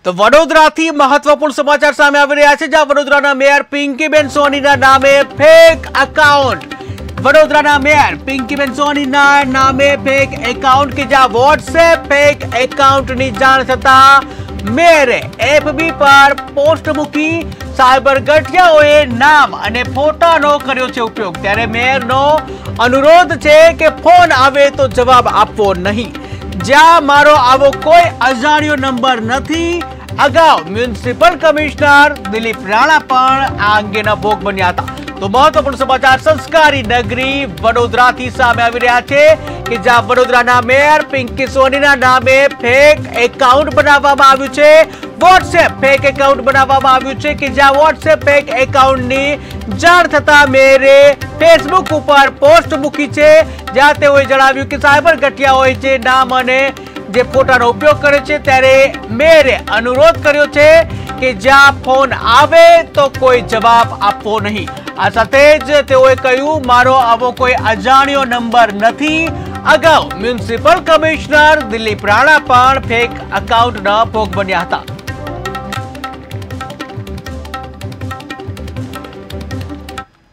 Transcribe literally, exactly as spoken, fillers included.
તો વડોદરાથી મહત્વપૂર્ણ સમાચાર સામે આવી રહ્યા છે, જ્યાં વડોદરાના મેયર પિંકીબેન સોનીના નામે ફેક એકાઉન્ટ વડોદરાના મેયર પિંકીબેન સોનીના નામે ફેક એકાઉન્ટ કે જ્યાં વોટ્સએપ ફેક એકાઉન્ટની જાણ થતા મેયરે એફબી પર પોસ્ટ મૂકી સાયબર ગઠિયાઓએ નામ અને ફોટાનો કર્યો છે ઉપયોગ। ત્યારે મેયરનો અનુરોધ છે કે ફોન આવે તો જવાબ આપવો નહીં, જ્યાં મારો આવો કોઈ અજાણ્યો નંબર નથી। અગાઉ મ્યુનિસિપલ કમિશનર દિલીપ રાણા પણ આ અંગેના ભોગ બન્યા હતા। તો મહત્વપૂર્ણ સમાચાર સંસ્કારી નગરી વડોદરાથી સામે આવી રહ્યા છે કે જ્યાં વડોદરાના મેયર પિંકી સોનીના નામે ફેક એકાઉન્ટ બનાવવામાં આવ્યું છે, વોટ્સએપ ફેક એકાઉન્ટ બનાવવામાં આવ્યું છે કે જ્યાં વોટ્સએપ ફેક એકાઉન્ટની જાણ થતા મેયરે ફેસબુક ઉપર પોસ્ટ મૂકી છે, જ્યાં તેઓએ જણાવ્યું કે સાયબર ગઠિયાઓએ જે નામ અને જે ફોટાનો ઉપયોગ કરે છે, ત્યારે મેયરે અનુરોધ કર્યો છે કે જ્યાં ફોન આવે તો કોઈ જવાબ આપવો નહીં। આ સાથે જ તેઓએ કહ્યું મારો આવો કોઈ અજાણ્યો નંબર નથી। અગાઉ મ્યુનિસિપલ કમિશનર દિલીપ રાણા પણ ફેક એકાઉન્ટના ભોગ બન્યા હતા।